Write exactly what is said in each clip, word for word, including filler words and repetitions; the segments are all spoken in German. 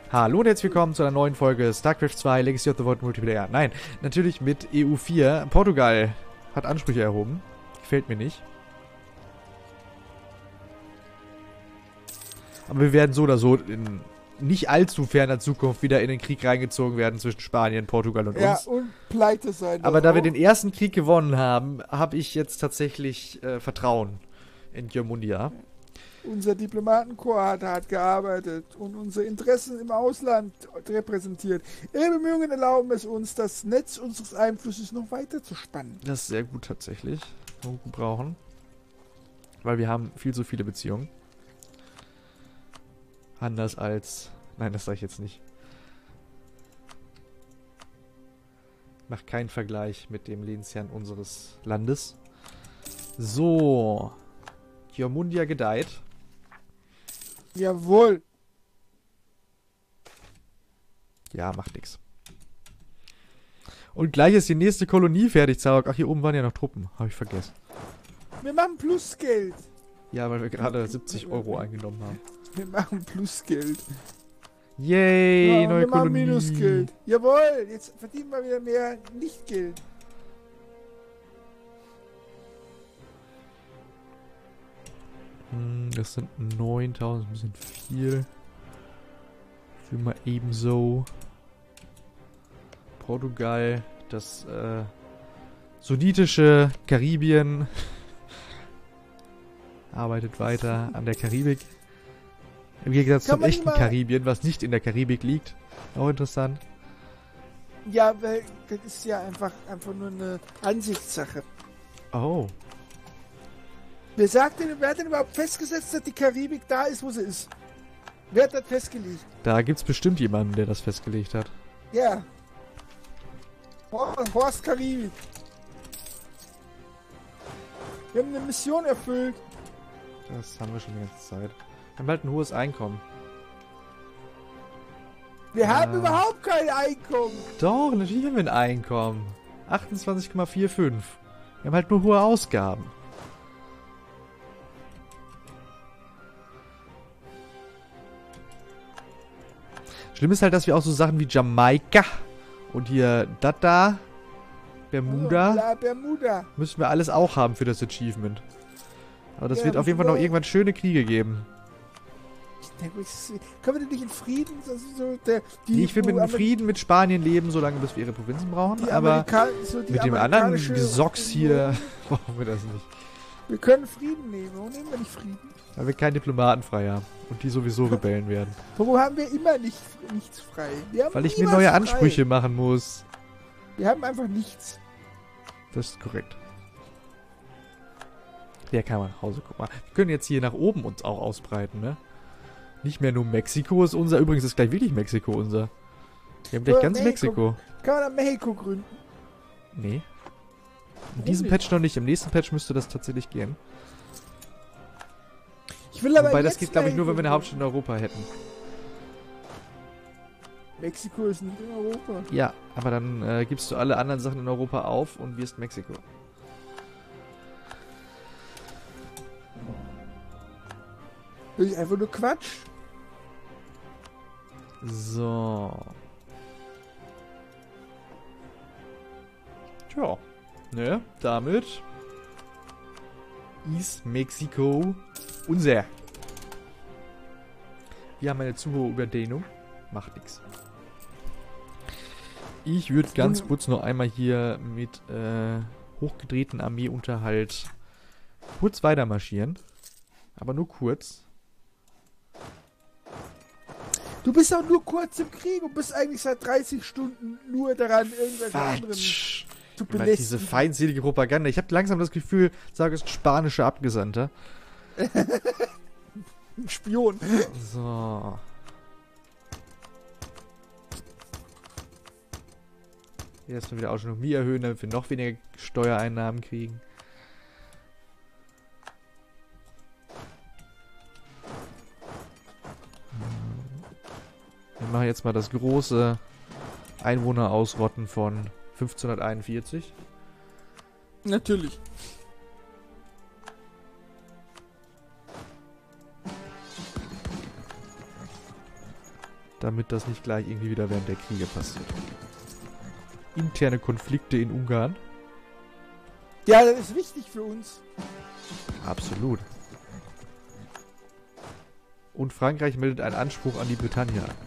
Hallo und herzlich willkommen zu einer neuen Folge StarCraft zwei Legacy of the Void Multiplayer. Nein, natürlich mit E U vier. Portugal hat Ansprüche erhoben. Gefällt mir nicht. Aber wir werden so oder so in nicht allzu ferner Zukunft wieder in den Krieg reingezogen werden zwischen Spanien, Portugal und Ja, uns. und pleite sein. Aber da auch. wir den ersten Krieg gewonnen haben, habe ich jetzt tatsächlich äh, Vertrauen in Geomundia. Unser Diplomatenkorps hat hart gearbeitet und unsere Interessen im Ausland repräsentiert. Ihre Bemühungen erlauben es uns, das Netz unseres Einflusses noch weiter zu spannen. Das ist sehr gut tatsächlich. Gut gebrauchen. Weil wir haben viel zu viele Beziehungen. Anders als... Nein, das sage ich jetzt nicht. Mach keinen Vergleich mit dem Lehnsherrn unseres Landes. So. Geomundia gedeiht. Jawohl. Ja, macht nix. Und gleich ist die nächste Kolonie fertig, Zarok. Ach, hier oben waren ja noch Truppen. Habe ich vergessen. Wir machen Plusgeld. Ja, weil wir gerade siebzig Euro eingenommen haben. Wir machen Plusgeld. Yay, Ja, neue wir machen Kolonie. Minusgeld. Jawohl, jetzt verdienen wir wieder mehr Nichtgeld. Hm, das sind neuntausend, ein bisschen viel. Für mal ebenso. Portugal, das äh, sudditische Karibien arbeitet weiter an der Karibik. Im Gegensatz Kann zum man echten mal- Karibien, was nicht in der Karibik liegt. Auch interessant. Ja, weil das ist ja einfach, einfach nur eine Ansichtssache. Oh. Wer sagt denn, wer hat denn überhaupt festgesetzt, dass die Karibik da ist, wo sie ist? Wer hat das festgelegt? Da gibt's bestimmt jemanden, der das festgelegt hat. Ja. Horst, Horst Karibik. Wir haben eine Mission erfüllt. Das haben wir schon die ganze Zeit. Wir haben halt ein hohes Einkommen. Wir Ja. haben überhaupt kein Einkommen. Doch, natürlich haben wir ein Einkommen. achtundzwanzig Komma fünfundvierzig. Wir haben halt nur hohe Ausgaben. Schlimm ist halt, dass wir auch so Sachen wie Jamaika und hier Dada, Bermuda, La Bermuda. müssen wir alles auch haben für das Achievement. Aber das Ja, wird auf jeden Fall müssen noch wir- irgendwann schöne Kriege geben. Ich denke, ich- können wir denn nicht in Frieden? Das ist so der, die, Nee, ich will wo mit in Amer- Frieden mit Spanien leben, solange bis wir ihre Provinzen brauchen. die Aber Amerika- so die mit dem anderen amerikanische Gesocks Union. hier brauchen wir das nicht. Wir können Frieden nehmen. Warum nehmen wir nicht Frieden? Weil wir keinen Diplomaten frei haben. Und die sowieso rebellen werden. Warum haben wir immer nicht, nichts frei? Wir haben Weil ich mir niemals neue frei. Ansprüche machen muss. Wir haben einfach nichts. Das ist korrekt. Der kann mal nach Hause. Guck mal. Wir können jetzt hier nach oben uns auch ausbreiten, ne? Nicht mehr nur Mexiko ist unser. Übrigens ist gleich wirklich Mexiko unser. Wir haben gleich Oder ganz Mexiko. Kann man dann Mexiko gründen? Nee. In Warum diesem nicht? Patch noch nicht. Im nächsten Patch müsste das tatsächlich gehen. Ich will aber Wobei das jetzt geht, glaube ich, nur, wenn wir eine Mexiko Hauptstadt in Europa hätten. gründen. Mexiko ist nicht in Europa. Ja, aber dann äh, gibst du alle anderen Sachen in Europa auf und wirst Mexiko. Das ist einfach nur Quatsch. So. Tja. Ne, damit ist Mexiko unser. Wir haben eine zu hohe Überdehnung. Macht nix. Ich würde ganz Wund- kurz noch einmal hier mit äh, hochgedrehten Armeeunterhalt kurz weiter marschieren. Aber nur kurz. Du bist auch nur kurz im Krieg und bist eigentlich seit dreißig Stunden nur daran, irgendwelche anderen Quatsch. zu Immer diese belästigen. feindselige Propaganda. Ich habe langsam das Gefühl, sage es spanische Abgesandter. Ein Spion. So. Hier erstmal wieder Autonomie erhöhen, damit wir noch weniger Steuereinnahmen kriegen. Wir machen jetzt mal das große Einwohnerausrotten von fünfzehnhunderteinundvierzig. Natürlich. Damit das nicht gleich irgendwie wieder während der Kriege passiert. Interne Konflikte in Ungarn. Ja, das ist wichtig für uns. Absolut. Und Frankreich meldet einen Anspruch an die Bretagne an.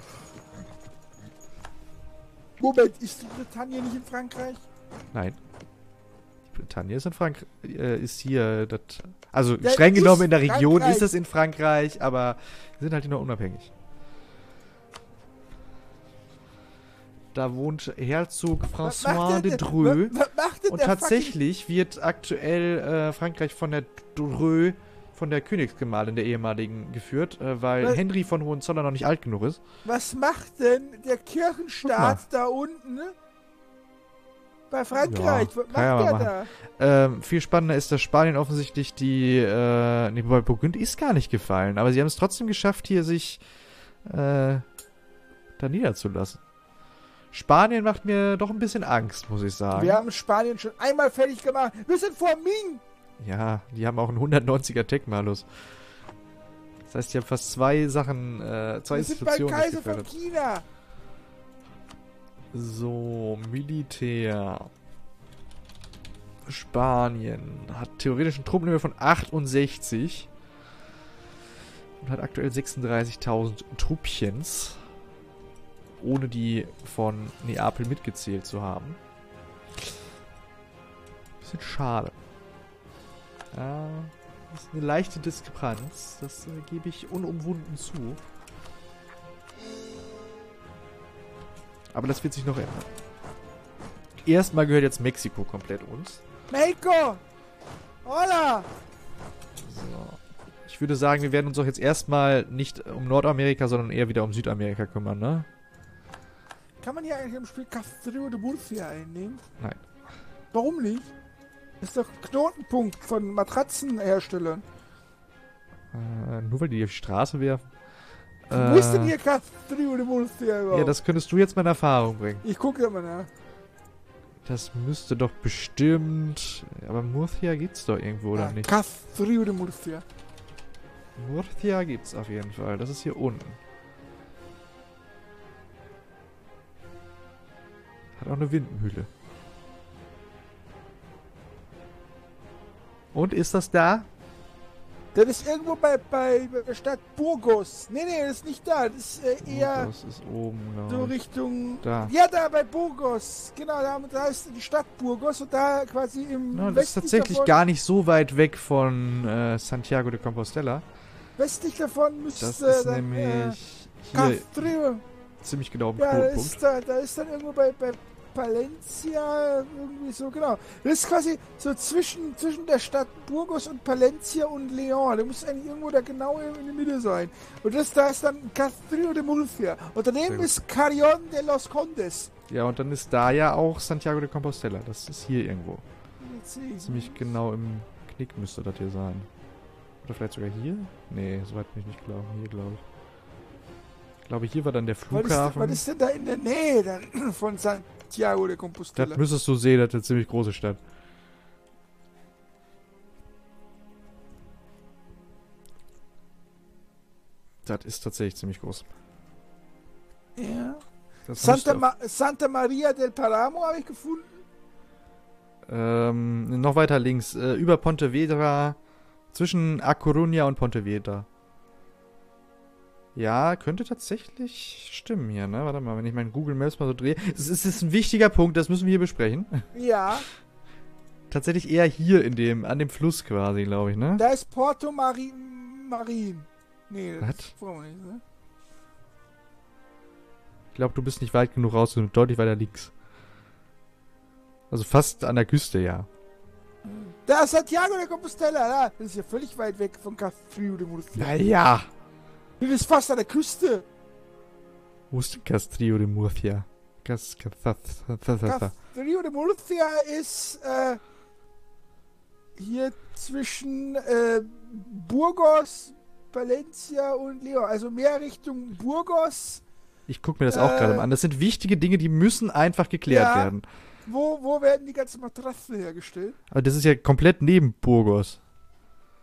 Moment, ist die Bretagne nicht in Frankreich? Nein. Die Bretagne ist in Frankreich, äh, ist hier, das, also Ja, streng ist genommen in der Region Frankreich. ist es in Frankreich, aber wir sind halt noch unabhängig. Da wohnt Herzog Was François macht de denn- Dreux. Was, was macht denn Und der tatsächlich wird aktuell äh, Frankreich von der Dreux, von der Königsgemahlin der ehemaligen, geführt, äh, weil Was- Henry von Hohenzollern noch nicht alt genug ist. fucking, was macht denn der Kirchenstaat da unten ne? bei Frankreich? Ja, was kann ja macht mal der da? Ähm, viel spannender ist, dass Spanien offensichtlich die, äh, nee, wobei Burgund ist gar nicht gefallen, aber sie haben es trotzdem geschafft, hier sich, äh, da niederzulassen. Spanien macht mir doch ein bisschen Angst, muss ich sagen. Wir haben Spanien schon einmal fertig gemacht. Wir sind vor Ming. Ja, die haben auch einen hundertneunziger Tech-Malus. Das heißt, die haben fast zwei Sachen, äh, zwei Wir sind beim Institutionen Kaiser von gefördert. China. So, Militär. Spanien hat theoretisch ein Truppenlevel von achtundsechzig und hat aktuell sechsunddreißigtausend Truppchens, ohne die von Neapel mitgezählt zu haben. Bisschen schade. Ja, das ist eine leichte Diskrepanz, das äh, gebe ich unumwunden zu. Aber das wird sich noch ändern. Erstmal gehört jetzt Mexiko komplett uns. Mexico. Hola. So. Ich würde sagen, wir werden uns auch jetzt erstmal nicht um Nordamerika, sondern eher wieder um Südamerika kümmern, ne? Kann man hier eigentlich im Spiel Castrillo de Murcia einnehmen? Nein. Warum nicht? Das ist doch ein Knotenpunkt von Matratzenherstellern. Äh, nur weil die auf die Straße werfen. Wo ist denn Äh, hier Castrillo de Murcia überhaupt? ja, das könntest du jetzt mal in Erfahrung bringen. ich gucke da mal nach. Das müsste doch bestimmt... Aber Murcia gibt's doch irgendwo, oder Ah, nicht? Castrillo de Murcia. Murcia gibt's auf jeden Fall. Das ist hier unten. Hat auch eine Windmühle. Und ist das da? Das ist irgendwo bei, bei, bei der Stadt Burgos. Nee, nee, das ist nicht da. Das ist äh, eher Das ist oben, so glaube ich. Richtung... Da. Ja, da bei Burgos. Genau, da, da ist die Stadt Burgos und da quasi im Ja, das ist westlich tatsächlich davon, gar nicht so weit weg von äh, Santiago de Compostela. westlich davon müsste Das ist dann, nämlich äh, hier Castrillo. ziemlich genau im Ja, da Knotenpunkt. ist, da, da ist dann irgendwo bei, bei Palencia irgendwie so, genau. Das ist quasi so zwischen, zwischen der Stadt Burgos und Palencia und León. Da muss eigentlich irgendwo da genau in der Mitte sein. Und das da ist dann Castrillo de Murcia. Und Sehr daneben gut. ist Carrión de los Condes. Ja, und dann ist da ja auch Santiago de Compostela. Das ist hier irgendwo. Jetzt sehe ich. Ziemlich genau im Knick müsste das hier sein. Oder vielleicht sogar hier? Nee, so weit bin ich nicht glauben. Hier, glaube ich. Ich glaube, hier war dann der Was ist, Flughafen. was ist denn da in der Nähe da von Santiago de Compostela? Das müsstest du sehen, das ist eine ziemlich große Stadt. Das ist tatsächlich ziemlich groß. Ja. Das Santa, müsste Ma Santa Maria del Paramo habe ich gefunden. Ähm, noch weiter links, äh, über Pontevedra, zwischen A Coruña und Pontevedra. Ja, könnte tatsächlich stimmen hier, ne? Warte mal, wenn ich meinen Google Maps mal so drehe. Es ist, es ist ein wichtiger Punkt, das müssen wir hier besprechen. Ja, Tatsächlich eher hier in dem, an dem Fluss quasi, glaube ich, ne? da ist Porto Mari Marin. Nee, das Was? brauchen wir nicht, ne? Ich glaube, du bist nicht weit genug raus, du bist deutlich weiter links. Also fast an der Küste, ja. Da ist Santiago de Compostela, da. Das ist ja völlig weit weg von Castrillo de Murcia. Naja. Das ist fast an der Küste. Wo ist denn Castrillo de Murcia? Cas, Cas, Castrillo de Murcia ist äh, hier zwischen äh, Burgos, Palencia und León. Also mehr Richtung Burgos. Ich gucke mir das auch Äh, gerade mal an. Das sind wichtige Dinge, die müssen einfach geklärt ja. werden. Wo, wo werden die ganzen Matratzen hergestellt? Aber das ist ja komplett neben Burgos.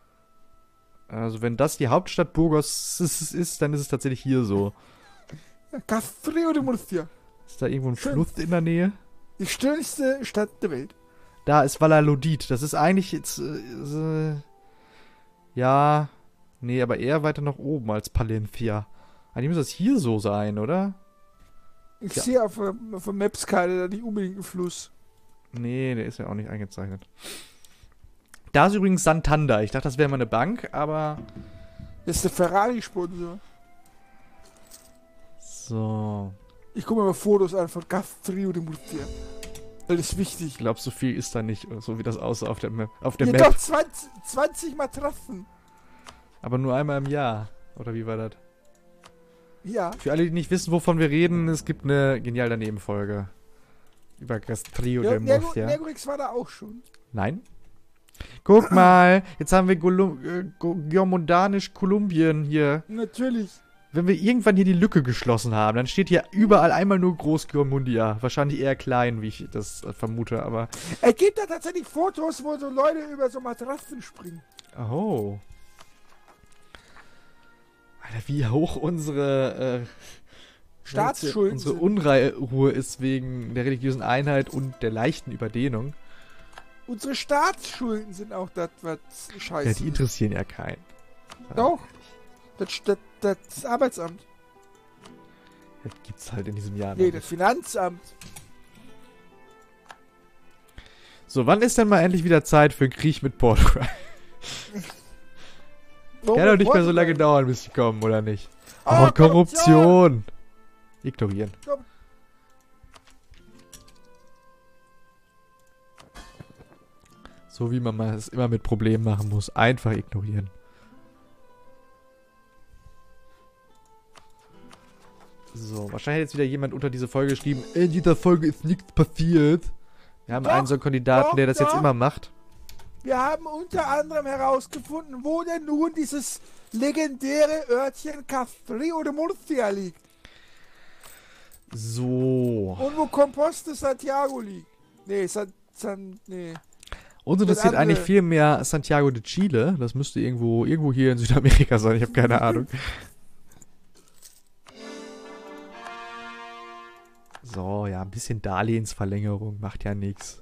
Also wenn das die Hauptstadt Burgos ist, ist dann ist es tatsächlich hier so. Castrillo de Murcia. Ist da irgendwo ein Schön. Fluss in der Nähe? Die schönste Stadt der Welt. Da ist Valladolid. Das ist eigentlich jetzt. Äh, ja. Nee, aber eher weiter nach oben als Palencia. Eigentlich muss das hier so sein, oder? Ich Ja. sehe auf, der- auf der Maps-Karte da nicht unbedingt einen Fluss. Nee, der ist ja auch nicht eingezeichnet. Da ist übrigens Santander. Ich dachte, das wäre mal eine Bank, aber. Das ist der Ferrari-Sponsor. So. Ich gucke mir mal Fotos an von Castrillo de Murcia. Das ist wichtig. Ich glaube, so viel ist da nicht, so wie das aussah auf der, Ma- auf der Ja, Map. doch, zwanzig, zwanzig Matratzen. Aber nur einmal im Jahr. Oder wie war das? Ja. Für alle, die nicht wissen, wovon wir reden, es gibt eine genial daneben Folge. Über Castrillo ja de Nergo, Murcia. Nergorix war da auch schon. Nein? Guck mal, jetzt haben wir Golum äh, Go- Geomundanisch Kolumbien hier. Natürlich. Wenn wir irgendwann hier die Lücke geschlossen haben, dann steht hier überall einmal nur Groß Geomundia. Wahrscheinlich eher klein, wie ich das äh, vermute, aber... Es gibt da tatsächlich Fotos, wo so Leute über so Matratzen springen. Oh. Alter, wie hoch unsere... Äh, Staatsschulden unsere sind. Unruhe ist wegen der religiösen Einheit und der leichten Überdehnung. Unsere Staatsschulden sind auch das, was scheiße Ja, die interessieren ja keinen. Doch. Das, das, das Arbeitsamt. Das gibt's halt in diesem Jahr Nee, noch das nicht. Finanzamt. So, wann ist denn mal endlich wieder Zeit für einen Krieg mit Portugal? Warum Kann doch nicht mehr so Portugal? lange dauern, bis sie kommen, oder nicht? Oh, Oh, Korruption! Ignorieren. Komm. So wie man es immer mit Problemen machen muss. Einfach ignorieren. So, wahrscheinlich hat jetzt wieder jemand unter diese Folge geschrieben, in dieser Folge ist nichts passiert. Wir haben Doch, einen so einen Kandidaten, doch, der das jetzt doch. immer macht. Wir haben unter anderem herausgefunden, wo denn nun dieses legendäre Örtchen Castrillo de Murcia liegt. So. Und wo Composte Santiago liegt. Nee, San... San... Nee. Uns Das interessiert andere- eigentlich viel mehr Santiago de Chile. Das müsste irgendwo, irgendwo hier in Südamerika sein. Ich habe keine Ahnung. So, ja, ein bisschen Darlehensverlängerung. Macht ja nichts.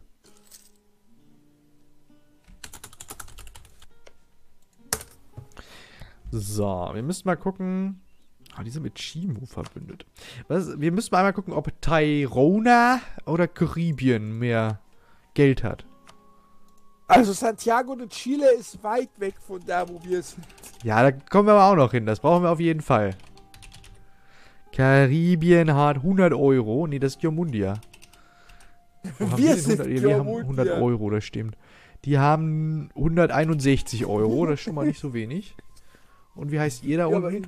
So, wir müssen mal gucken. Ah, die sind mit Chimu verbündet. Was, wir müssen mal einmal gucken, ob Tairona oder Karibien mehr Geld hat. Also Santiago de Chile ist weit weg von da, wo wir sind. Ja, da kommen wir aber auch noch hin. Das brauchen wir auf jeden Fall. Karibien hat hundert Euro. Nee, das ist Geomundia. Wo haben Wir denn sind hundert? Ja, wir haben Geomundia. hundert Euro, das stimmt. Die haben hunderteinundsechzig Euro. Das ist schon mal nicht so wenig. Und wie heißt ihr da Ja, aber unten? in,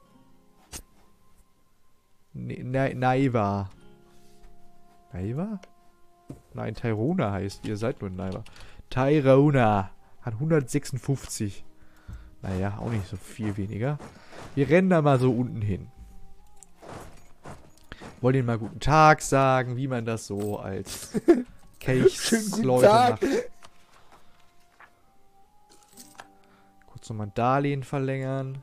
Ne- Na- Naiva. Naiva? Nein, Tairona heißt. Ihr seid nur Naiva. Tairona hat hundertsechsundfünfzig. Naja, auch nicht so viel weniger. Wir rennen da mal so unten hin. Wollen ihnen mal guten Tag sagen, wie man das so als Schönen guten Kelchsleute Tag. macht. Kurz nochmal ein Darlehen verlängern.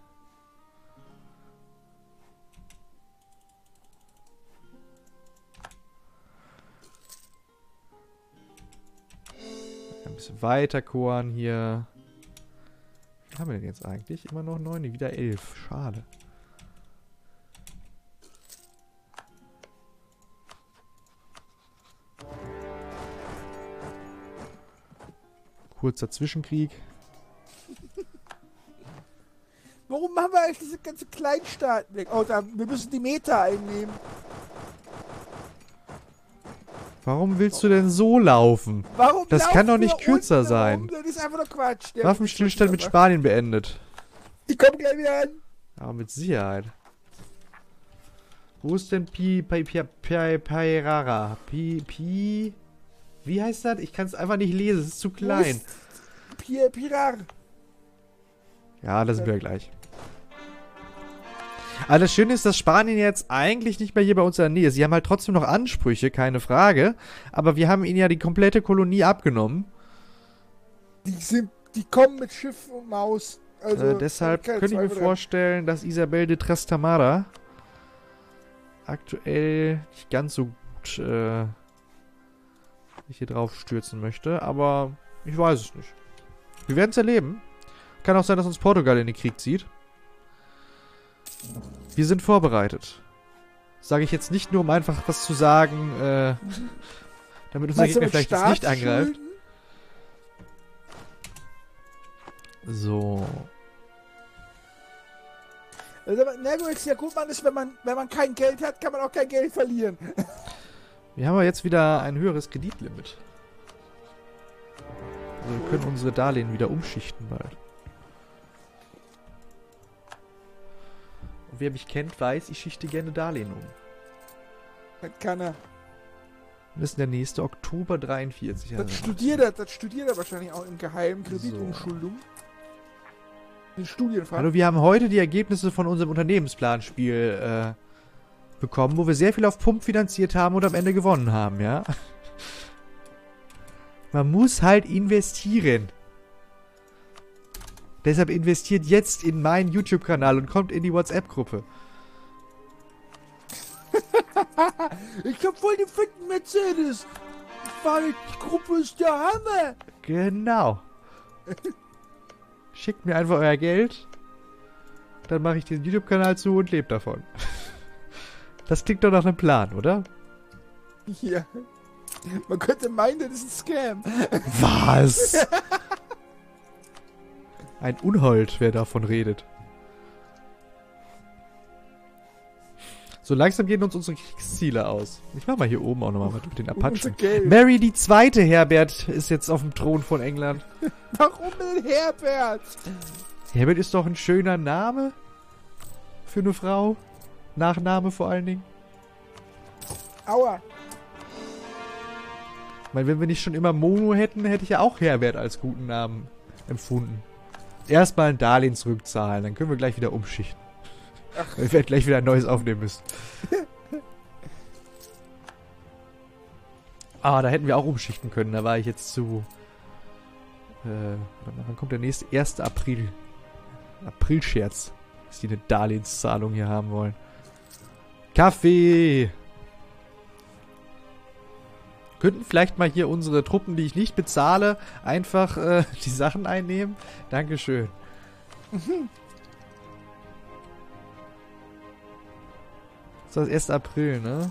Ein bisschen weiter koren hier. Wie haben wir denn jetzt eigentlich? Immer noch neun, nee, wieder elf. Schade. Kurzer Zwischenkrieg. warum machen wir eigentlich diese ganze Kleinstaaten weg? Oh, da, wir müssen die Meter einnehmen. Warum willst du denn so laufen? Warum Das laufen kann doch wir nicht kürzer unten sein. rum? Das ist einfach nur Quatsch. Der- Waffenstillstand mit Spanien beendet. Ich komme gleich wieder an. Aber mit Sicherheit. Wo ist denn Pi, Pi, Pi, Pi, Pairara? Pi, Pi... Wie heißt das? Ich kann es einfach nicht lesen, es ist zu klein. Pier, Pirar. Ja, das sind wir gleich. Aber das Schöne ist, dass Spanien jetzt eigentlich nicht mehr hier bei uns in der Nähe ist. Sie haben halt trotzdem noch Ansprüche, keine Frage. Aber wir haben ihnen ja die komplette Kolonie abgenommen. Die sind, die kommen mit Schiff und Maus. Also, äh, deshalb keine könnte ich mir Zweifel dran. vorstellen, dass Isabel de Trastamara aktuell nicht ganz so gut äh, ich hier drauf stürzen möchte, aber ich weiß es nicht. Wir werden es erleben. Kann auch sein, dass uns Portugal in den Krieg zieht. Wir sind vorbereitet. Sage ich jetzt nicht nur, um einfach was zu sagen, äh, damit unser Gegner vielleicht jetzt nicht angreift. So. Also, na gut, ist ja gut, man ist, wenn man, wenn man kein Geld hat, kann man auch kein Geld verlieren. Wir haben aber jetzt wieder ein höheres Kreditlimit. Also wir können unsere Darlehen wieder umschichten bald. Und wer mich kennt, weiß, ich schichte gerne Darlehen um. Das kann er. Das ist der nächste Oktober dreiundvierzig. Das Also studiert er, das studiert er wahrscheinlich auch im geheimen Kreditumschuldung. Den Studienfach. Hallo, wir haben heute die Ergebnisse von unserem Unternehmensplanspiel äh, bekommen, wo wir sehr viel auf Pump finanziert haben und am Ende gewonnen haben, ja? Man muss halt investieren. Deshalb investiert jetzt in meinen YouTube-Kanal und kommt in die WhatsApp-Gruppe. Ich hab voll den fetten Mercedes. Die Gruppe ist der Hammer. Genau. Schickt mir einfach euer Geld. Dann mache ich den YouTube-Kanal zu und lebe davon. Das klingt doch nach einem Plan, oder? Ja. Man könnte meinen, das ist ein Scam. Was? Ein Unhold, wer davon redet. So langsam gehen uns unsere Kriegsziele aus. Ich mach mal hier oben auch nochmal mit den Apachen. Mary die Zweite, Herbert, ist jetzt auf dem Thron von England. Warum denn Herbert? Herbert ist doch ein schöner Name. Für eine Frau. Nachname vor allen Dingen. Aua. Ich meine, wenn wir nicht schon immer Mono hätten, hätte ich ja auch Herbert als guten Namen empfunden. Erstmal ein Darlehen zurückzahlen, dann können wir gleich wieder umschichten. Ach. Wir werden gleich wieder ein neues aufnehmen müssen. Ah, da hätten wir auch umschichten können. Da war ich jetzt zu... Äh, wann kommt der nächste? erster April. Aprilscherz. Dass die eine Darlehenszahlung hier haben wollen. Kaffee! Könnten vielleicht mal hier unsere Truppen, die ich nicht bezahle, einfach äh, die Sachen einnehmen? Dankeschön. Mhm. Das ist erster April, ne?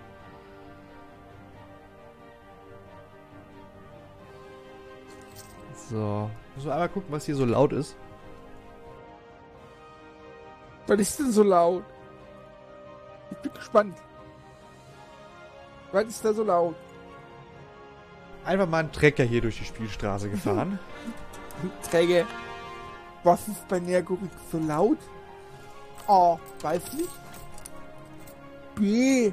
So. Müssen wir einmal gucken, was hier so laut ist. Was ist denn so laut? Ich bin gespannt. Was ist da so laut? Einfach mal ein Trecker hier durch die Spielstraße gefahren. Träger. Was ist bei Nergorix so laut? A. Weiß nicht. B.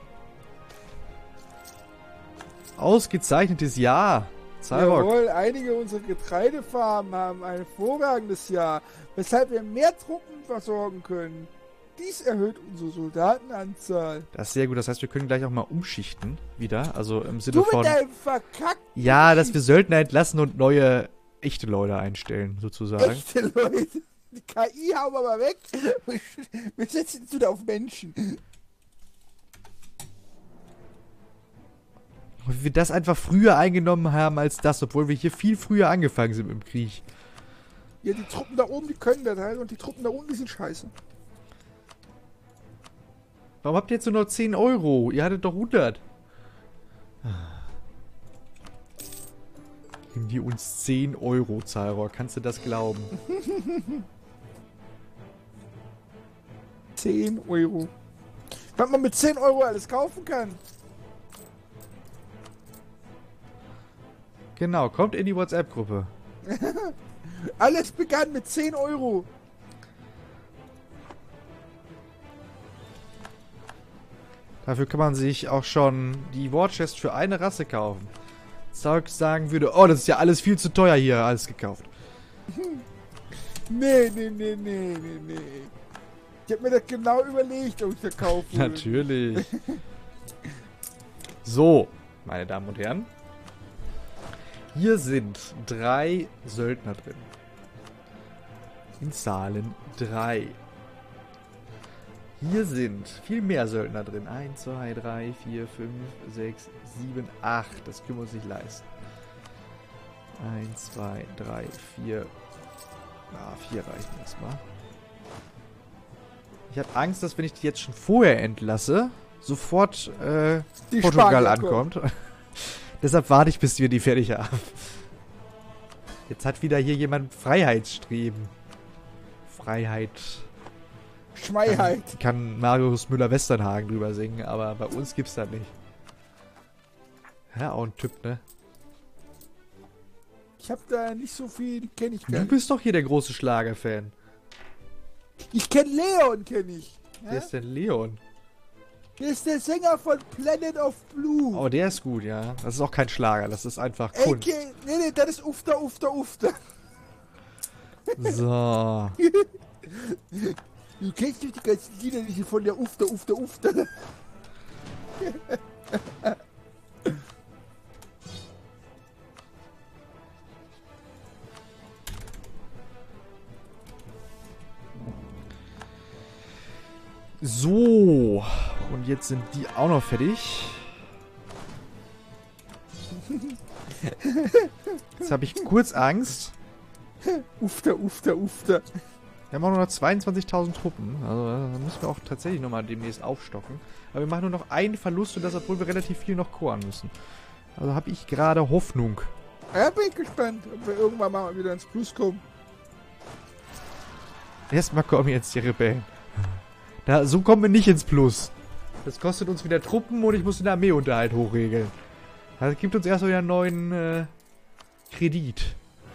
Ausgezeichnetes Jahr. Cyborg. Jawohl, einige unserer Getreidefarmen haben ein hervorragendes Jahr, weshalb wir mehr Truppen versorgen können. Dies erhöht unsere Soldatenanzahl. Das ist sehr gut. Das heißt, wir können gleich auch mal umschichten wieder. Also im Sinne du von... mit deinem verkackten Ja, dass wir Söldner entlassen und neue echte Leute einstellen, sozusagen. Echte Leute? Die K I hauen wir mal weg. Wir setzen jetzt wieder auf Menschen. Und wir das einfach früher eingenommen haben als das, obwohl wir hier viel früher angefangen sind im Krieg. Ja, die Truppen da oben, die können das halt. Und die Truppen da unten, die sind scheiße. Warum habt ihr jetzt nur noch zehn Euro? Ihr hattet doch hundert. Geben die uns zehn Euro, Zahlrohr. Kannst du das glauben? zehn Euro. Was man mit zehn Euro alles kaufen kann. Genau, kommt in die WhatsApp-Gruppe. Alles begann mit zehn Euro. Dafür kann man sich auch schon die War Chest für eine Rasse kaufen. Stark sagen würde, oh, das ist ja alles viel zu teuer hier, alles gekauft. Nee, nee, nee, nee, nee, nee. Ich hab mir das genau überlegt, ob ich das kaufe. Natürlich. So, meine Damen und Herren. Hier sind drei Söldner drin. In Zahlen drei. Hier sind viel mehr Söldner drin. eins, zwei, drei, vier, fünf, sechs, sieben, acht. Das können wir uns nicht leisten. eins, zwei, drei, vier. Ja, vier reichen erstmal. Ich habe Angst, dass wenn ich die jetzt schon vorher entlasse, sofort äh, Portugal ankommt. Deshalb warte ich, bis wir die fertig haben. Jetzt hat wieder hier jemand Freiheitsstreben. Freiheit. Schmeiheit. Kann, kann Marius Müller-Westernhagen drüber singen, aber bei uns gibt's das nicht. Ja, auch ein Typ, ne? Ich hab da nicht so viel, kenne ich gar Du nicht. bist doch hier der große Schlager-Fan. Ich kenne Leon, kenne ich. Ja? Wer ist denn Leon? Der ist der Sänger von Planet of Blue. Oh, der ist gut, ja. Das ist auch kein Schlager, das ist einfach Ey, Kunst. nee, nee, das ist Ufter, Ufter, Ufter. So. Du kennst doch die ganzen Lieder nicht von der Ufter, Ufter, Ufter. So. Und jetzt sind die auch noch fertig. Jetzt habe ich kurz Angst. Ufter, Ufter, Ufter. Wir haben auch nur noch zweiundzwanzigtausend Truppen. Also da müssen wir auch tatsächlich nochmal demnächst aufstocken. Aber wir machen nur noch einen Verlust und das, obwohl wir relativ viel noch koren müssen. Also habe ich gerade Hoffnung. Ja, bin ich gespannt, ob wir irgendwann mal wieder ins Plus kommen. Erstmal kommen jetzt die Rebellen. Da, so kommen wir nicht ins Plus. Das kostet uns wieder Truppen und ich muss den Armeeunterhalt hochregeln. Das gibt uns erst wieder einen neuen äh, Kredit.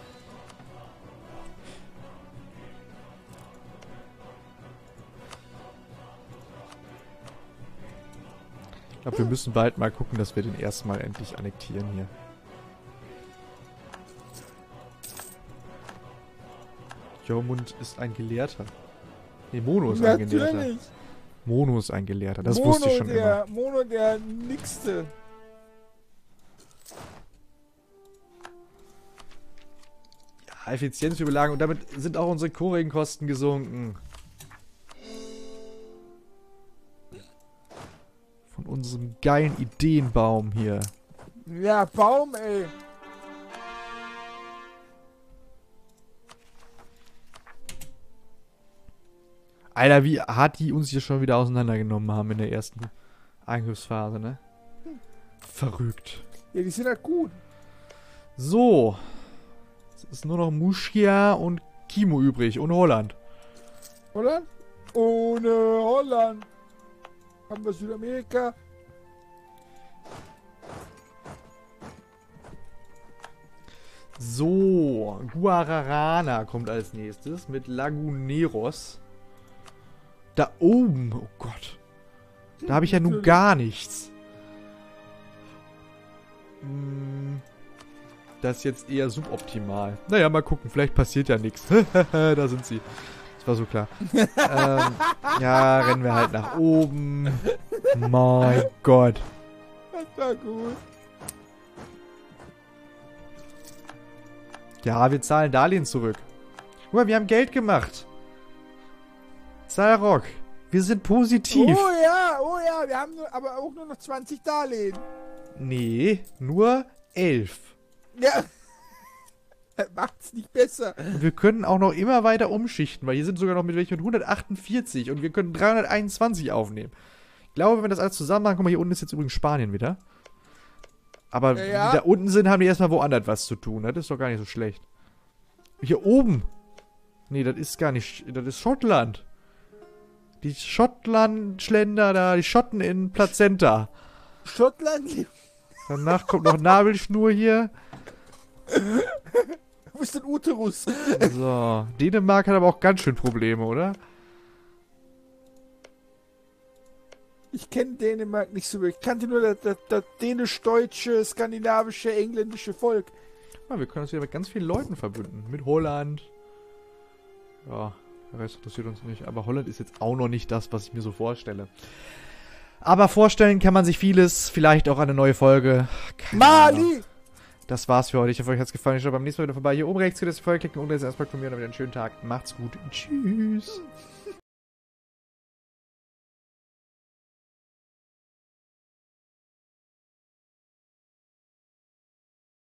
Ich glaube, wir müssen bald mal gucken, dass wir den erstmal endlich annektieren hier. Jormund ist ein Gelehrter. Nee, Mono ist ein Gelehrter. Natürlich. Mono ist ein Gelehrter, das Mono, wusste ich schon der, immer. Mono, der Nixte. Ja, Effizienzüberlagen und damit sind auch unsere Coring-Kosten gesunken. Von unserem geilen Ideenbaum hier. Ja, Baum, ey. Alter, wie hart die uns hier schon wieder auseinandergenommen haben in der ersten Angriffsphase, ne? Verrückt. Ja, die sind halt gut. So. Es ist nur noch Muschia und Kimo übrig und Holland. Oder? Ohne Holland haben wir Südamerika. So. Guararana kommt als nächstes mit Laguneros. Da oben. Oh Gott. Da habe ich ja nun gar nichts. Hm, das ist jetzt eher suboptimal. Naja, mal gucken. Vielleicht passiert ja nichts. Da sind sie. Das war so klar. ähm, ja, rennen wir halt nach oben. Mein Gott. Das war gut. Ja, wir zahlen Darlehen zurück. Guck mal, wir haben Geld gemacht. Zahlrock. Wir sind positiv. Oh ja, oh ja, wir haben nur, aber auch nur noch zwanzig Darlehen. Nee, nur elf. Ja. Macht's nicht besser. Und wir können auch noch immer weiter umschichten, weil hier sind sogar noch mit welchen hundertachtundvierzig und wir können dreihunderteinundzwanzig aufnehmen. Ich glaube, wenn wir das alles zusammen machen, guck mal, hier unten ist jetzt übrigens Spanien wieder. Aber Ja, ja. die da unten sind, haben die erstmal woanders was zu tun. Das ist doch gar nicht so schlecht. Hier oben. Nee, das ist gar nicht, das ist Schottland. Die Schottland-Schländer da, die Schotten in Plazenta. Schottland? Danach kommt noch Nabelschnur hier. Wo ist denn Uterus? So, Dänemark hat aber auch ganz schön Probleme, oder? Ich kenne Dänemark nicht so wirklich. Ich kannte nur das, das, das dänisch-deutsche, skandinavische, engländische Volk. Ja, wir können uns wieder mit ganz vielen Leuten verbünden. Mit Holland. Ja, der Rest interessiert uns nicht. Aber Holland ist jetzt auch noch nicht das, was ich mir so vorstelle. Aber vorstellen kann man sich vieles. Vielleicht auch eine neue Folge. Keine Ahnung. Mali! Das war's für heute. Ich hoffe, euch hat's gefallen. Ich schaue beim nächsten Mal wieder vorbei. Hier oben rechts könnt ihr das Folge klicken und jetzt erstmal von mir und wieder einen schönen Tag. Macht's gut. Tschüss.